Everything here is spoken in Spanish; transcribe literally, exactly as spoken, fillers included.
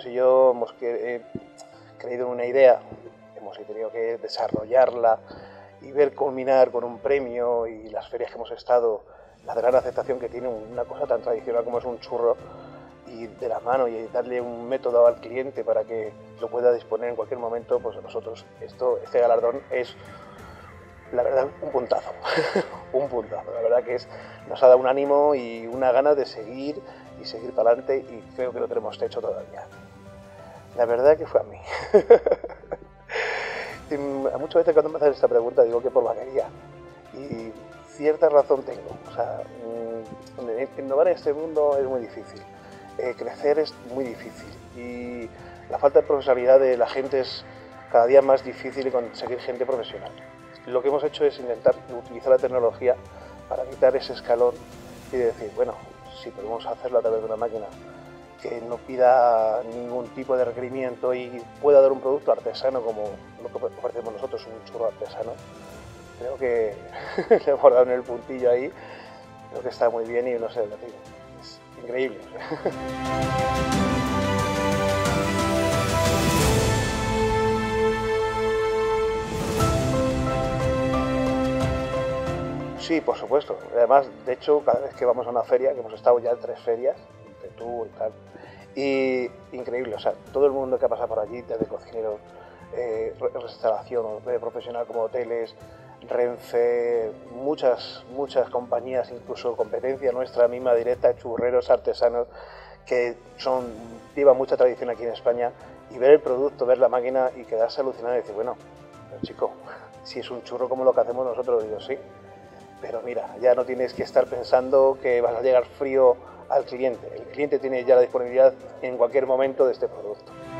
compañeros y yo hemos que, eh, creído en una idea, hemos tenido que desarrollarla y ver culminar con un premio y las ferias que hemos estado, la gran aceptación que tiene una cosa tan tradicional como es un churro, y de la mano y darle un método al cliente para que lo pueda disponer en cualquier momento, pues a nosotros esto, este galardón es, la verdad, un puntazo, un puntazo. La verdad que es, nos ha dado un ánimo y una gana de seguir y seguir para adelante, y creo que lo tenemos hecho todavía. La verdad que fue a mí. Y muchas veces cuando me hacen esta pregunta digo que por vaquería, y cierta razón tengo. O sea, innovar en este mundo es muy difícil. Eh, crecer es muy difícil y la falta de profesionalidad de la gente es cada día más difícil, y conseguir gente profesional. Lo que hemos hecho es intentar utilizar la tecnología para quitar ese escalón y decir, bueno, si podemos hacerlo a través de una máquina que no pida ningún tipo de requerimiento y pueda dar un producto artesano como lo que ofrecemos nosotros, un churro artesano, creo que le hemos dado en el puntillo ahí. Creo que está muy bien y no sé, lo digo, es increíble. Sí, por supuesto. Además, de hecho, cada vez que vamos a una feria, que hemos estado ya en tres ferias, entre tú y tal, y increíble, o sea, todo el mundo que pasa por allí, desde cocineros, eh, restauración, eh, profesional como hoteles, Renfe, muchas, muchas compañías, incluso competencia nuestra misma directa, churreros artesanos, que son, llevan mucha tradición aquí en España, y ver el producto, ver la máquina y quedarse alucinado y decir, bueno, pero chico, si es un churro como lo que hacemos nosotros, digo, sí, pero mira, ya no tienes que estar pensando que vas a llegar frío al cliente. El cliente tiene ya la disponibilidad en cualquier momento de este producto.